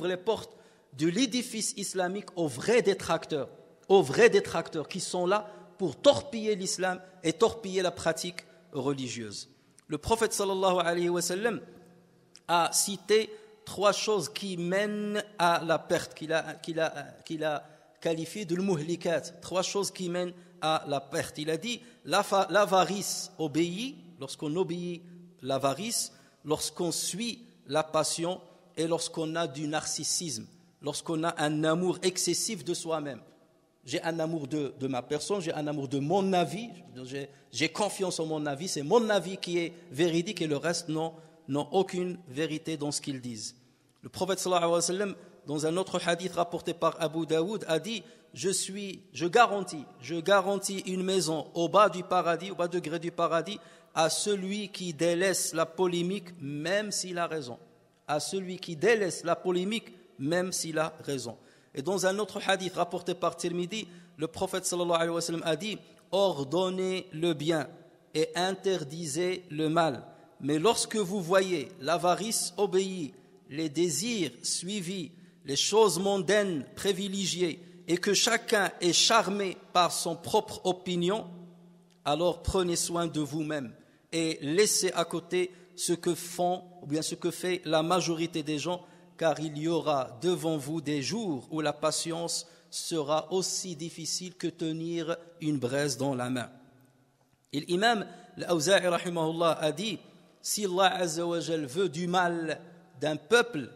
de l'édifice islamique aux vrais détracteurs qui sont là pour torpiller l'islam et torpiller la pratique religieuse. Le prophète sallallahu alayhi wa sallam a cité 3 choses qui mènent à la perte, qu'il a qualifié de l'muhlikat, 3 choses qui mènent à la perte. Il a dit l'avarice obéit, lorsqu'on obéit l'avarice, lorsqu'on suit la passion et lorsqu'on a du narcissisme, lorsqu'on a un amour excessif de soi-même. J'ai un amour de ma personne, j'ai un amour de mon avis, j'ai confiance en mon avis, c'est mon avis qui est véridique et le reste n'ont aucune vérité dans ce qu'ils disent. Le prophète sallallahu alayhi wa sallam, dans un autre hadith rapporté par Abu Daoud, a dit je garantis une maison au bas du paradis, au bas degré du paradis, à celui qui délaisse la polémique même s'il a raison. À celui qui délaisse la polémique même s'il a raison. Et dans un autre hadith rapporté par Tirmidhi, le prophète sallallahu alayhi wa sallam a dit ordonnez le bien et interdisez le mal. Mais lorsque vous voyez l'avarice obéie, les désirs suivis, les choses mondaines privilégiées et que chacun est charmé par son propre opinion, alors prenez soin de vous-même et laissez à côté ce que font ou bien ce que fait la majorité des gens, car il y aura devant vous des jours où la patience sera aussi difficile que tenir une braise dans la main. Et l'imam al-Awza'i rahimahullah a dit si Allah Azza wa Jal veut du mal d'un peuple,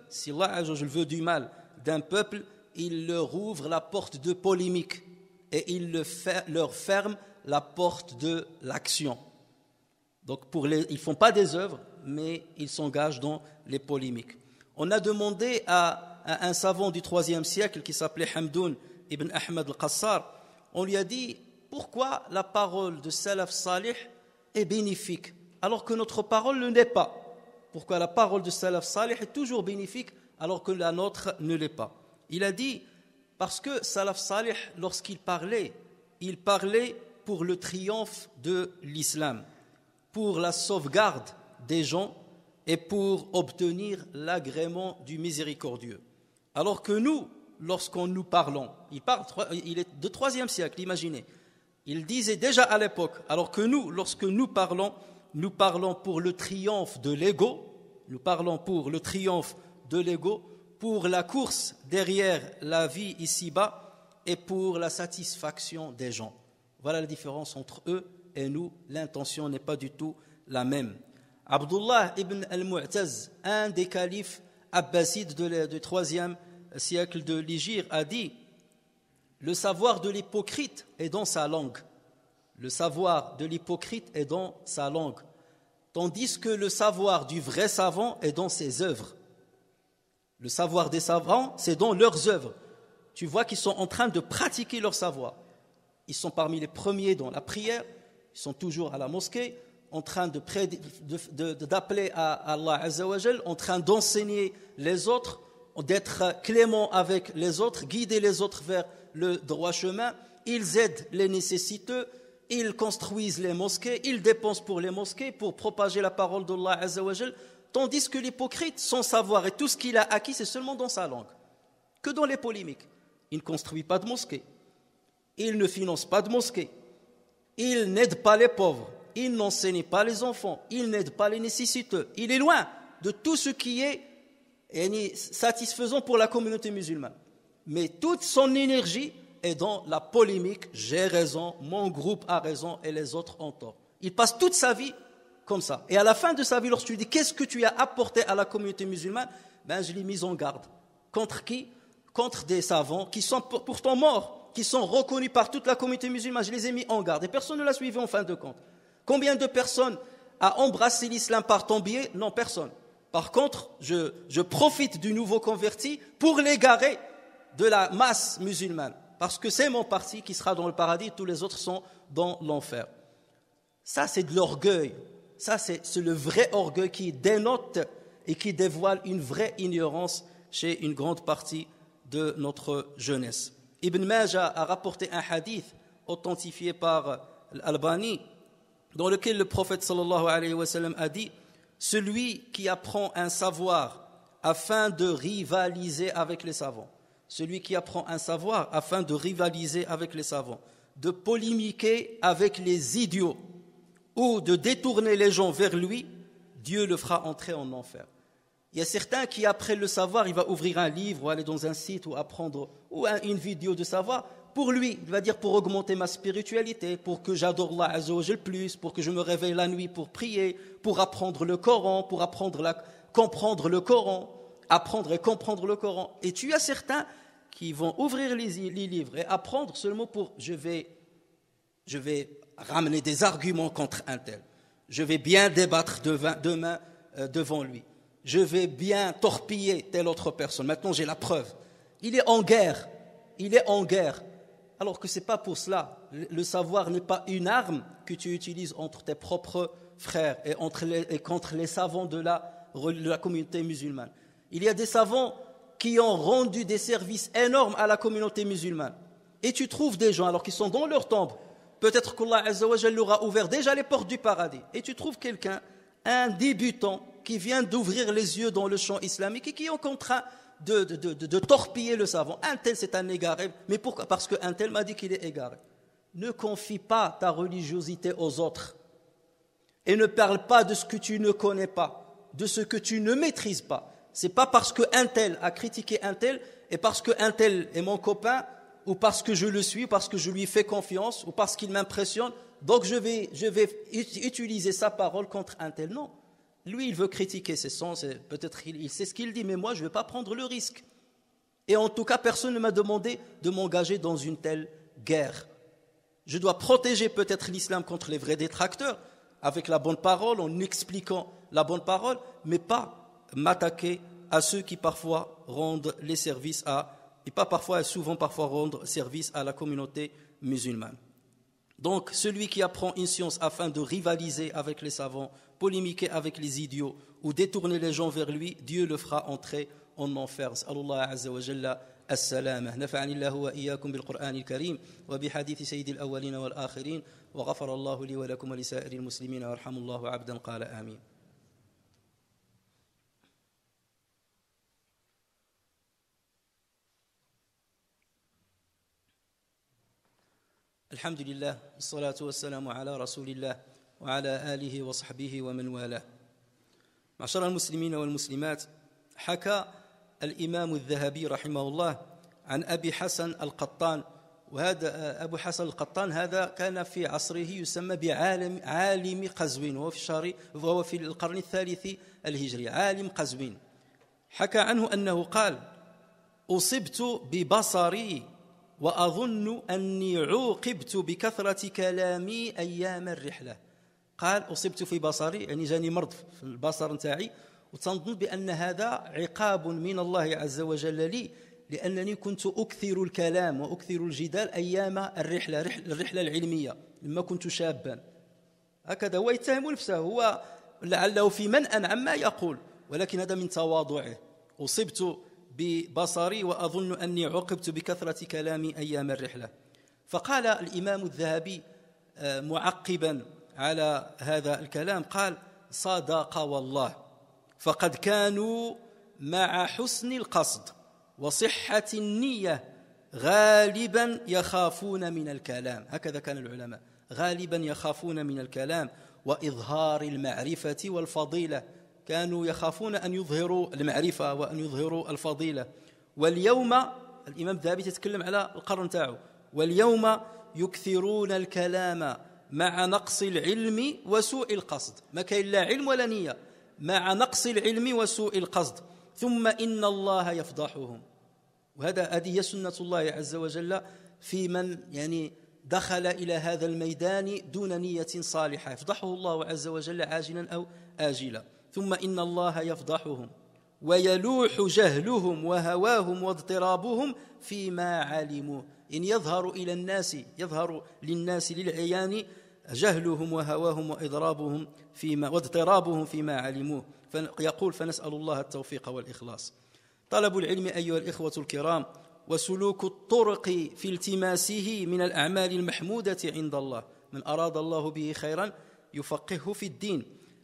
il leur ouvre la porte de polémique et il leur ferme la porte de l'action. Donc ils ne font pas des œuvres, mais ils s'engagent dans les polémiques. On a demandé à un savant du IIIe siècle qui s'appelait Hamdoun ibn Ahmad al-Qassar, on lui a dit pourquoi la parole de Salaf Salih est bénéfique alors que notre parole ne l'est pas. Pourquoi la parole de Salaf Salih est toujours bénéfique alors que la nôtre ne l'est pas. Il a dit parce que Salaf Salih, lorsqu'il parlait, il parlait pour le triomphe de l'islam, pour la sauvegarde des gens et pour obtenir l'agrément du miséricordieux. Alors que nous, lorsqu'on nous parlons, il est de IIIe siècle, imaginez, il disait déjà à l'époque, alors que nous, lorsque nous parlons pour le triomphe de l'ego, pour la course derrière la vie ici-bas et pour la satisfaction des gens. Voilà la différence entre eux et nous, l'intention n'est pas du tout la même. Abdullah ibn al-Mu'taz, un des califes abbasides du IIIe siècle de l'Hégire, a dit le savoir de l'hypocrite est dans sa langue. Le savoir de l'hypocrite est dans sa langue, tandis que le savoir du vrai savant est dans ses œuvres. Le savoir des savants, c'est dans leurs œuvres. Tu vois qu'ils sont en train de pratiquer leur savoir. Ils sont parmi les premiers dans la prière, ils sont toujours à la mosquée, en train d'appeler à Allah Azza wa Jal, en train d'enseigner les autres, d'être clément avec les autres, guider les autres vers le droit chemin. Ils aident les nécessiteux, ils construisent les mosquées, ils dépensent pour les mosquées, pour propager la parole d'Allah Azza wa Jal, tandis que l'hypocrite, son savoir et tout ce qu'il a acquis, c'est seulement dans sa langue, que dans les polémiques. Il ne construit pas de mosquée, il ne finance pas de mosquée, il n'aide pas les pauvres, il n'enseigne pas les enfants, il n'aide pas les nécessiteux. Il est loin de tout ce qui est satisfaisant pour la communauté musulmane. Mais toute son énergie est dans la polémique. J'ai raison, mon groupe a raison et les autres ont tort. Il passe toute sa vie comme ça. Et à la fin de sa vie, lorsque tu lui dis qu'est-ce que tu as apporté à la communauté musulmane, je l'ai mis en garde. Contre qui? Contre des savants qui sont pourtant morts, qui sont reconnus par toute la communauté musulmane. Je les ai mis en garde et personne ne l'a suivi en fin de compte. Combien de personnes a embrassé l'islam par ton biais? Non, personne. Par contre, je profite du nouveau converti pour l'égarer de la masse musulmane. Parce que c'est mon parti qui sera dans le paradis, tous les autres sont dans l'enfer. Ça, c'est de l'orgueil. Ça, c'est le vrai orgueil qui dénote et qui dévoile une vraie ignorance chez une grande partie de notre jeunesse. Ibn Majah a rapporté un hadith authentifié par Al-Albani, dans lequel le prophète sallallahu alayhi wa sallam a dit « Celui qui apprend un savoir afin de rivaliser avec les savants, celui qui apprend un savoir afin de rivaliser avec les savants, de polémiquer avec les idiots ou de détourner les gens vers lui, Dieu le fera entrer en enfer. » Il y a certains qui, après le savoir, il va ouvrir un livre ou aller dans un site ou apprendre ou une vidéo de savoir pour lui, il va dire pour augmenter ma spiritualité, pour que j'adore Allah Azza wa Jal plus, pour que je me réveille la nuit pour prier, pour apprendre le Coran, pour comprendre le Coran, apprendre et comprendre le Coran. Et tu as certains qui vont ouvrir les livres et apprendre seulement pour je vais ramener des arguments contre un tel. Je vais bien débattre demain devant lui. Je vais bien torpiller telle autre personne. Maintenant, j'ai la preuve. Il est en guerre. Alors que ce n'est pas pour cela. Le savoir n'est pas une arme que tu utilises entre tes propres frères et contre les savants de la communauté musulmane. Il y a des savants qui ont rendu des services énormes à la communauté musulmane. Et tu trouves des gens, alors qu'ils sont dans leur tombe, peut-être qu'Allah Azza wa Jalla leur a ouvert déjà les portes du paradis. Et tu trouves quelqu'un, un débutant, qui vient d'ouvrir les yeux dans le champ islamique et qui est en train de torpiller le savant. Un tel, c'est un égaré. Mais pourquoi? Parce qu'un tel m'a dit qu'il est égaré. Ne confie pas ta religiosité aux autres. Et ne parle pas de ce que tu ne connais pas, de ce que tu ne maîtrises pas. C'est pas parce qu'un tel a critiqué un tel, et parce qu'un tel est mon copain, ou parce que je le suis, parce que je lui fais confiance, ou parce qu'il m'impressionne, donc je vais utiliser sa parole contre un tel. Non. Lui, il veut critiquer ses sens, peut-être il sait ce qu'il dit, mais moi, je ne vais pas prendre le risque. Et en tout cas, personne ne m'a demandé de m'engager dans une telle guerre. Je dois protéger peut-être l'islam contre les vrais détracteurs, avec la bonne parole, en expliquant la bonne parole, mais pas m'attaquer à ceux qui parfois rendent les services parfois rendent service à la communauté musulmane. Donc, celui qui apprend une science afin de rivaliser avec les savants, polémiquer avec les idiots ou détourner les gens vers lui, Dieu le fera entrer en enfer. As'alullah azza wa jalla as-salamah. Nafa'ani Allahu wa iyyakum bil Qur'an al-Karim wa bi hadith sayyid al-awwalin wal akhirin wa ghafara Allahu li wa lakum wa li sa'iril muslimin wa yarhamullahu 'abdan qala amin. الحمد لله والصلاة والسلام على رسول الله وعلى آله وصحبه ومن والاه. معشر المسلمين والمسلمات، حكى الإمام الذهبي رحمه الله عن أبي حسن القطان، وهذا أبو حسن القطان هذا كان في عصره يسمى بعالم قزوين، وهو في القرن الثالث الهجري، عالم قزوين. حكى عنه أنه قال: أصبت ببصري وأظن أني عوقبت بكثرة كلامي أيام الرحلة. قال: أصبت في بصري، يعني جاني مرض في البصر نتاعي، وتنظن بأن هذا عقاب من الله عز وجل لي، لأنني كنت أكثر الكلام وأكثر الجدال أيام الرحلة العلمية لما كنت شابا. هكذا هو يتهم نفسه، هو لعله في منأى عما يقول، ولكن هذا من تواضعه. أصبت ببصري وأظن أني عوقبت بكثرة كلامي أيام الرحلة. فقال الإمام الذهبي معقبا على هذا الكلام، قال: صدق والله، فقد كانوا مع حسن القصد وصحة النية غالبا يخافون من الكلام. هكذا كان العلماء، غالبا يخافون من الكلام وإظهار المعرفة والفضيلة، كانوا يخافون أن يظهروا المعرفة وأن يظهروا الفضيلة. واليوم الإمام الذهبي يتكلم على القرن تاعو، واليوم يكثرون الكلام مع نقص العلم وسوء القصد، ما كاين لا علم ولا نية، مع نقص العلم وسوء القصد، ثم إن الله يفضحهم. هذه هي سنة الله عز وجل في من دخل إلى هذا الميدان دون نية صالحة، يفضحه الله عز وجل عاجلا أو آجلا. ثم إن الله يفضحهم ويلوح جهلهم وهواهم واضطرابهم فيما علموا، إن يظهر للناس للعيان جهلهم وهواهم واضطرابهم فيما علموه. يقول: فنسأل الله التوفيق والإخلاص. طلب العلم أيها الإخوة الكرام وسلوك الطرق في التماسه من الأعمال المحمودة عند الله، من أراد الله به خيرا يفقهه في الدين.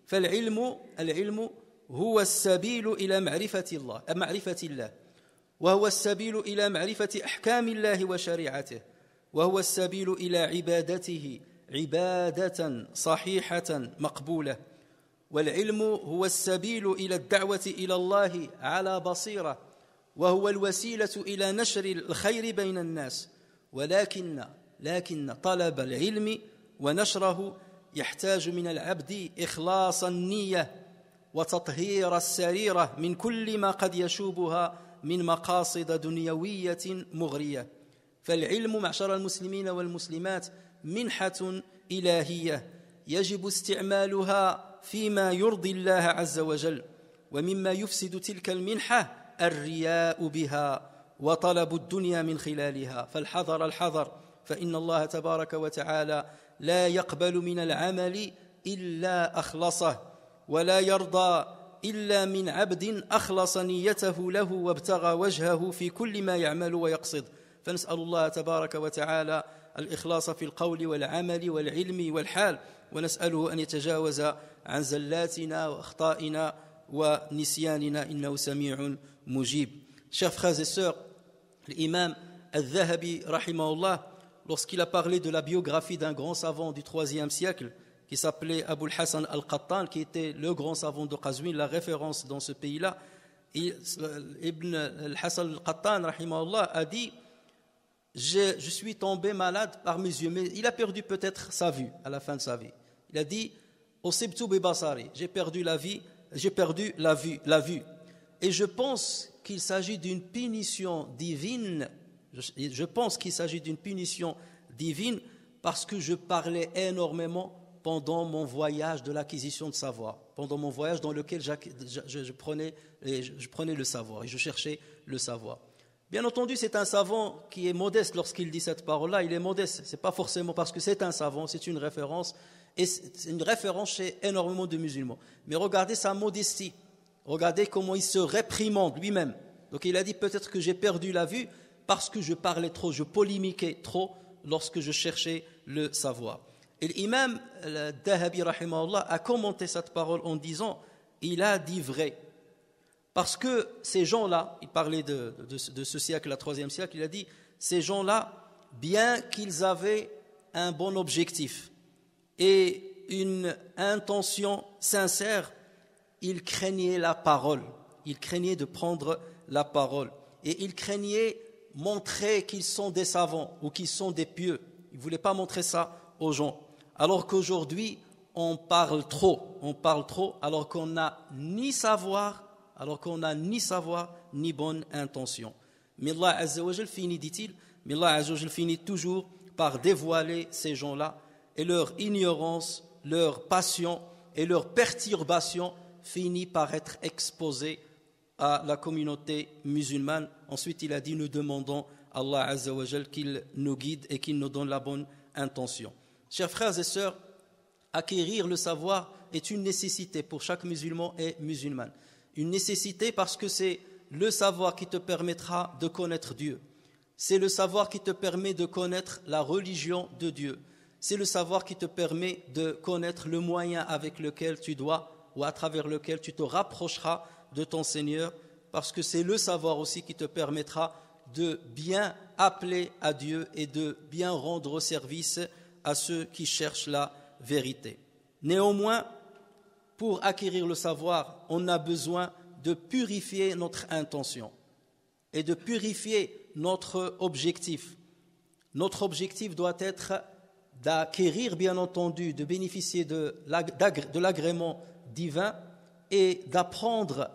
فالعلم هو السبيل إلى معرفة الله، وهو السبيل إلى معرفة أحكام الله وشريعته، وهو السبيل إلى عبادته عبادة صحيحة مقبولة. والعلم هو السبيل إلى الدعوة إلى الله على بصيرة، وهو الوسيلة إلى نشر الخير بين الناس، لكن طلب العلم ونشره يحتاج من العبد إخلاص النية وتطهير السريرة من كل ما قد يشوبها من مقاصد دنيوية مغرية. فالعلم معشر المسلمين والمسلمات منحة إلهية يجب استعمالها فيما يرضي الله عز وجل، ومما يفسد تلك المنحة الرياء بها وطلب الدنيا من خلالها. فالحذر الحذر، فإن الله تبارك وتعالى لا يقبل من العمل إلا أخلصه، ولا يرضى إلا من عبد أخلص نيته له وابتغى وجهه في كل ما يعمل ويقصد. فنسأل الله تبارك وتعالى الإخلاص في القول والعمل والعلم والحال، ونسأله أن يتجاوز عن زلاتنا وأخطائنا ونسياننا إنه سميع مجيب. Chers frères et sœurs, l'imam al-Dhahabi, rahimahullah, lorsqu'il a parlé de la biographie d'un grand savant du IIIe siècle qui s'appelait Abul Hassan al-Qattan, qui était le grand savant de Qazwin, la référence dans ce pays-là, Ibn al-Hassan al-Qattan, rahimahullah, a dit: je suis tombé malade par mes yeux, mais il a perdu peut-être sa vue à la fin de sa vie. Il a dit: Osibtu bi basari, j'ai perdu la vue. Et je pense qu'il s'agit d'une punition divine. Je pense qu'il s'agit d'une punition divine parce que je parlais énormément pendant mon voyage de l'acquisition de savoir, pendant mon voyage dans lequel je prenais le savoir et je cherchais le savoir. Bien entendu, c'est un savant qui est modeste lorsqu'il dit cette parole-là. Il est modeste, ce n'est pas forcément parce que c'est un savant, c'est une référence, et c'est une référence chez énormément de musulmans. Mais regardez sa modestie, regardez comment il se réprimande lui-même. Donc il a dit: peut-être que j'ai perdu la vue parce que je parlais trop, je polémiquais trop lorsque je cherchais le savoir. Et l'imam al-Dhahabi rahimahullah a commenté cette parole en disant: il a dit vrai. Parce que ces gens-là, il parlait de ce siècle, le IIIe siècle, il a dit: ces gens-là, bien qu'ils avaient un bon objectif et une intention sincère, ils craignaient la parole, ils craignaient de prendre la parole, et ils craignaient montrer qu'ils sont des savants ou qu'ils sont des pieux. Ils ne voulaient pas montrer ça aux gens. Alors qu'aujourd'hui, on parle trop alors qu'on n'a ni savoir ni bonne intention. Mais Allah Azza wa Jal finit, dit-il, mais Allah Azza wa Jal finit toujours par dévoiler ces gens-là, et leur ignorance, leur passion et leur perturbation finit par être exposée à la communauté musulmane. Ensuite, il a dit: nous demandons à Allah Azza wa Jal qu'il nous guide et qu'il nous donne la bonne intention. Chers frères et sœurs, acquérir le savoir est une nécessité pour chaque musulman et musulmane. Une nécessité parce que c'est le savoir qui te permettra de connaître Dieu. C'est le savoir qui te permet de connaître la religion de Dieu. C'est le savoir qui te permet de connaître le moyen avec lequel tu dois ou à travers lequel tu te rapprocheras de ton Seigneur, parce que c'est le savoir aussi qui te permettra de bien appeler à Dieu et de bien rendre service à ceux qui cherchent la vérité. Néanmoins, pour acquérir le savoir, on a besoin de purifier notre intention et de purifier notre objectif. Notre objectif doit être d'acquérir, bien entendu, de bénéficier de l'agrément divin et d'apprendre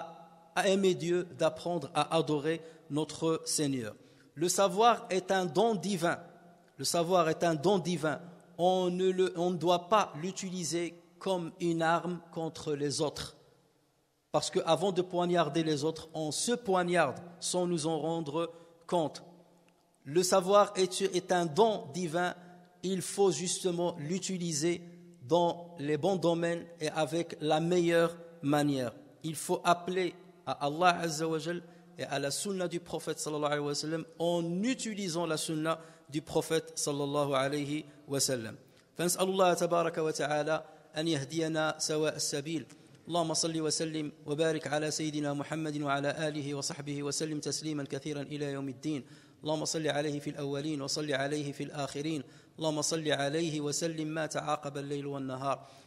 à aimer Dieu, d'apprendre à adorer notre Seigneur. Le savoir est un don divin. Le savoir est un don divin. On ne doit pas l'utiliser comme une arme contre les autres. Parce qu'avant de poignarder les autres, on se poignarde sans nous en rendre compte. Le savoir est un don divin. Il faut justement l'utiliser dans les bons domaines et avec la meilleure manière. Il faut appeler à Allah Azza wa Jal et à la sunna du prophète sallallahu alayhi wa sallam en utilisant la sunna du prophète sallallahu alayhi wa sallam. فنسأل الله تبارك وتعالى أن يهدينا سواء السبيل. اللهم صل وسلم وبارك على سيدنا محمد وعلى آله وصحبه وسلم تسليما كثيرا إلى يوم الدين. اللهم صل عليه في الأولين وصل عليه في الآخرين. اللهم صل عليه وسلم ما تعاقب الليل والنهار.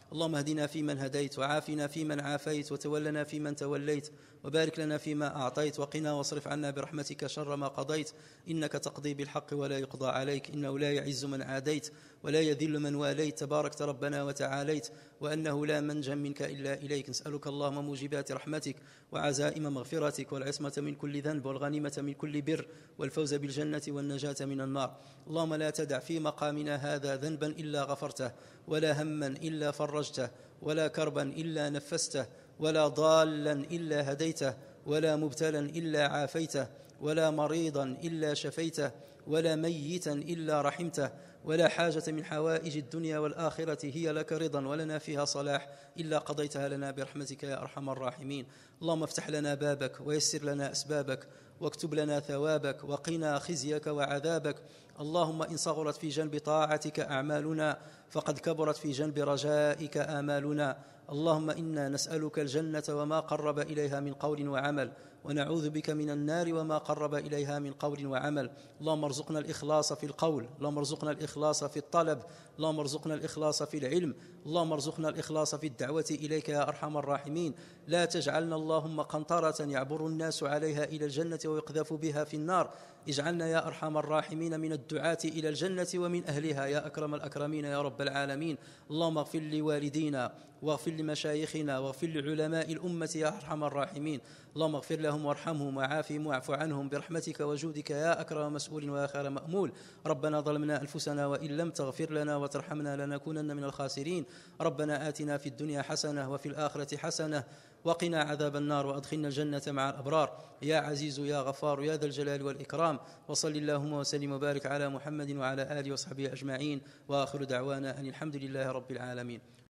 اللهم اهدنا فيمن هديت، وعافنا فيمن عافيت، وتولنا فيمن توليت، وبارك لنا فيما أعطيت، وقنا واصرف عنا برحمتك شر ما قضيت، إنك تقضي بالحق ولا يقضى عليك، إنه لا يعز من عاديت ولا يذل من واليت، تباركت ربنا وتعاليت، وأنه لا منجا منك إلا إليك. نسألك اللهم موجبات رحمتك وعزائم مغفرتك والعصمة من كل ذنب والغنيمة من كل بر والفوز بالجنة والنجاة من النار. اللهم لا تدع في مقامنا هذا ذنبا إلا غفرته، ولا هما إلا فرجته، ولا كربا إلا نفسته، ولا ضالا إلا هديته، ولا مبتلا إلا عافيته، ولا مريضا إلا شفيته، ولا ميتا إلا رحمته، ولا حاجة من حوائج الدنيا والآخرة هي لك رضا ولنا فيها صلاح إلا قضيتها لنا برحمتك يا أرحم الراحمين. اللهم افتح لنا بابك ويسر لنا أسبابك واكتب لنا ثوابك وقنا خزيك وعذابك. اللهم إن صغرت في جنب طاعتك أعمالنا فقد كبرت في جنب رجائك آمالنا. اللهم إنا نسألك الجنة وما قرب إليها من قول وعمل، ونعوذ بك من النار وما قرب إليها من قول وعمل. اللهم ارزقنا الإخلاص في القول، اللهم ارزقنا الإخلاص في الطلب، اللهم ارزقنا الإخلاص في العلم، اللهم ارزقنا الإخلاص في الدعوة إليك يا أرحم الراحمين. لا تجعلنا اللهم قنطرة يعبر الناس عليها إلى الجنة ويقذف بها في النار. اجعلنا يا أرحم الراحمين من الدعاة إلى الجنة ومن أهلها يا أكرم الأكرمين يا رب العالمين. اللهم اغفر لوالدينا واغفر لمشايخنا واغفر لعلماء الأمة يا أرحم الراحمين. اللهم اغفر لهم وارحمهم وعافهم واعف عنهم برحمتك وجودك يا أكرم مسؤول ويا خير مأمول. ربنا ظلمنا أنفسنا وإن لم تغفر لنا وترحمنا لنكونن من الخاسرين. ربنا آتنا في الدنيا حسنة وفي الآخرة حسنة وقنا عذاب النار وأدخلنا الجنة مع الأبرار يا عزيز يا غفار يا ذا الجلال والإكرام. وصل اللهم وسلم وبارك على محمد وعلى آله وصحبه أجمعين، وآخر دعوانا أن الحمد لله رب العالمين.